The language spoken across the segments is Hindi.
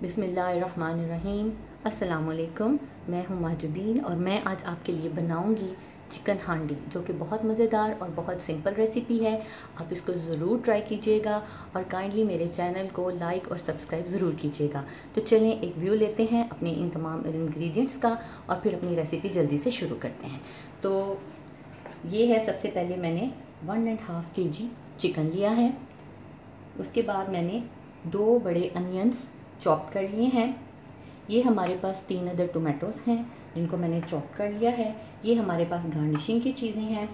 बिस्मिल्लाहिर्रहमानिर्रहीम। अस्सलामुअलैकुम। मैं हूं महजबीन और मैं आज आपके लिए बनाऊंगी चिकन हांडी, जो कि बहुत मज़ेदार और बहुत सिंपल रेसिपी है। आप इसको ज़रूर ट्राई कीजिएगा और काइंडली मेरे चैनल को लाइक और सब्सक्राइब ज़रूर कीजिएगा। तो चलें एक व्यू लेते हैं अपने इन तमाम इंग्रेडिएंट्स का और फिर अपनी रेसिपी जल्दी से शुरू करते हैं। तो ये है, सबसे पहले मैंने 1.5 kg चिकन लिया है। उसके बाद मैंने 2 बड़े अनियंस चॉप कर लिए हैं। ये हमारे पास 3 अदर टोमेटोज़ हैं जिनको मैंने चॉप कर लिया है। ये हमारे पास गार्निशिंग की चीज़ें हैं।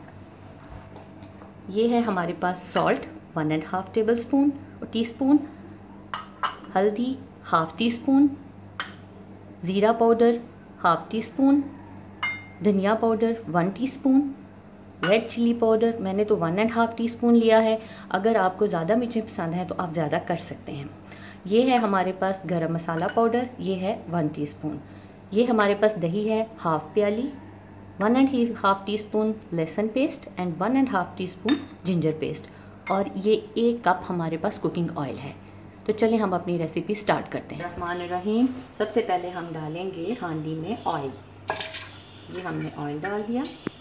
ये है हमारे पास सॉल्ट 1.5 टेबलस्पून और टीस्पून, हल्दी 1/2 टीस्पून, ज़ीरा पाउडर 1/2 टीस्पून, धनिया powder 1 teaspoon, red chilli powder मैंने तो 1.5 टीस्पून लिया है। अगर आपको ज़्यादा मिर्चें पसंद हैं तो आप ज़्यादा कर सकते हैं। ये है हमारे पास गरम मसाला पाउडर, ये है 1 टीस्पून। ये हमारे पास दही है 1/2 प्याली, 1.5 टीस्पून लहसुन paste and 1.5 teaspoon ginger paste, और ये 1 कप हमारे पास कुकिंग ऑयल है। तो चलिए हम अपनी रेसिपी स्टार्ट करते हैं। रहमानिर्रहीम। सबसे पहले हम डालेंगे हांडी में ऑयल। ये हमने ऑयल डाल दिया।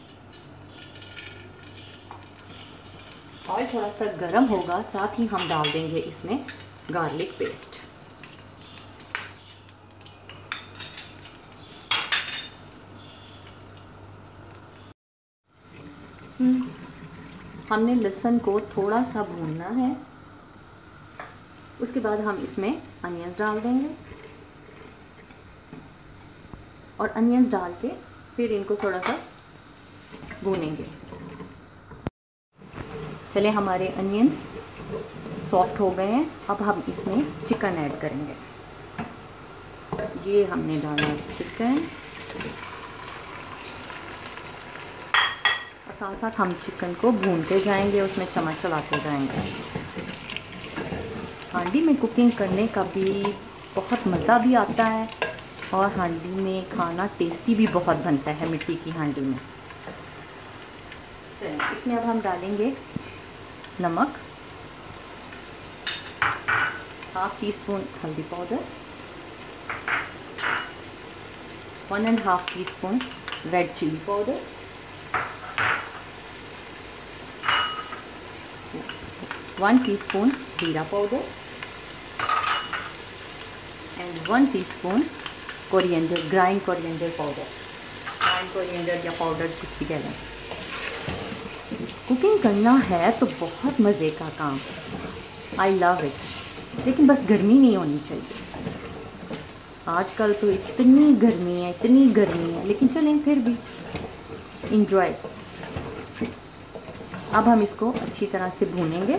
ऑयल थोड़ा सा गर्म होगा, साथ ही हम डाल देंगे इसमें गार्लिक पेस्ट। हमने लहसुन को थोड़ा सा भूनना है। उसके बाद हम इसमें अनियंस डाल देंगे और अनियंस डाल के फिर इनको थोड़ा सा भूनेंगे। चले, हमारे अनियंस सॉफ्ट हो गए हैं। अब हम इसमें चिकन ऐड करेंगे। ये हमने डाला चिकन और साथ साथ हम चिकन को भूनते जाएंगे, उसमें चम्मच चलाते जाएंगे। हांडी में कुकिंग करने का भी बहुत मज़ा भी आता है और हांडी में खाना टेस्टी भी बहुत बनता है, मिट्टी की हांडी में। चलिए, इसमें अब हम डालेंगे नमक, 1/2 टीस्पून हल्दी powder, 1.5 teaspoon red chilli powder, 1 teaspoon जीरा powder and 1 teaspoon coriander, grind coriander powder. Grind coriander या पाउडर कुछ भी कह लें। कुकिंग करना है तो बहुत मज़े का काम, आई लव इट। लेकिन बस गर्मी नहीं होनी चाहिए। आजकल तो इतनी गर्मी है, लेकिन चलें फिर भी इंजॉय। अब हम इसको अच्छी तरह से भूनेंगे।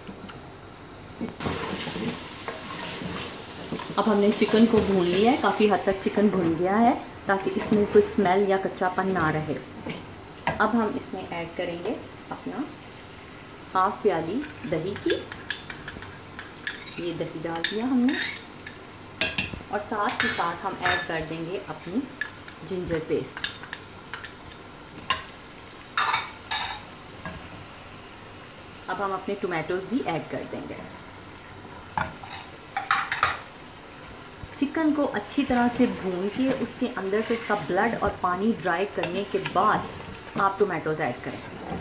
अब हमने चिकन को भून लिया है, काफ़ी हद तक चिकन भुन गया है ताकि इसमें कोई स्मेल या कच्चापन ना रहे। अब हम इसमें ऐड करेंगे अपना 1/2 प्याली दही की। ये दही डाल दिया हमने और साथ ही साथ हम ऐड कर देंगे अपनी जिंजर पेस्ट। अब हम अपने टोमेटोज़ भी ऐड कर देंगे। चिकन को अच्छी तरह से भून के उसके अंदर से सब ब्लड और पानी ड्राई करने के बाद आप टोमेटोज़ ऐड करें।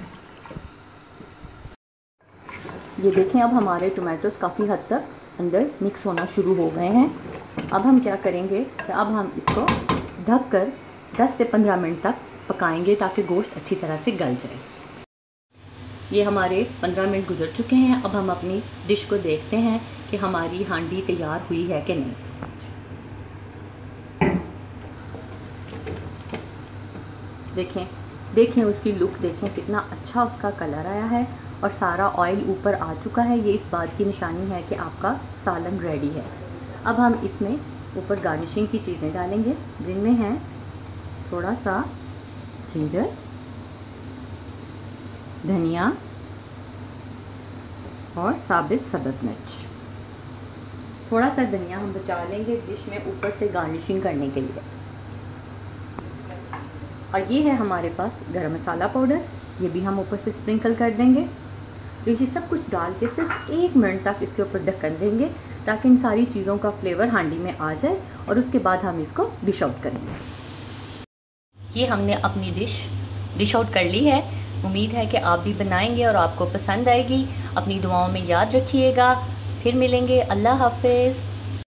ये देखें, अब हमारे टोमेटोज़ काफ़ी हद तक अंदर मिक्स होना शुरू हो गए हैं। अब हम क्या करेंगे कि अब हम इसको ढक कर 10 से 15 मिनट तक पकाएंगे ताकि गोश्त अच्छी तरह से गल जाए। ये हमारे 15 मिनट गुजर चुके हैं। अब हम अपनी डिश को देखते हैं कि हमारी हांडी तैयार हुई है कि नहीं। देखें उसकी लुक देखें, कितना अच्छा उसका कलर आया है और सारा ऑयल ऊपर आ चुका है। ये इस बात की निशानी है कि आपका सालन रेडी है। अब हम इसमें ऊपर गार्निशिंग की चीज़ें डालेंगे, जिनमें हैं थोड़ा सा जिंजर, धनिया और साबित सब्ज़ मिर्च। थोड़ा सा धनिया हम बचा लेंगे डिश में ऊपर से गार्निशिंग करने के लिए। और ये है हमारे पास गरम मसाला पाउडर, ये भी हम ऊपर से स्प्रिंकल कर देंगे। तो ये सब कुछ डाल के सिर्फ 1 मिनट तक इसके ऊपर ढक्कन देंगे ताकि इन सारी चीज़ों का फ्लेवर हांडी में आ जाए और उसके बाद हम इसको डिश आउट करेंगे। ये हमने अपनी डिश आउट कर ली है। उम्मीद है कि आप भी बनाएंगे और आपको पसंद आएगी। अपनी दुआओं में याद रखिएगा। फिर मिलेंगे। अल्लाह हाफिज़।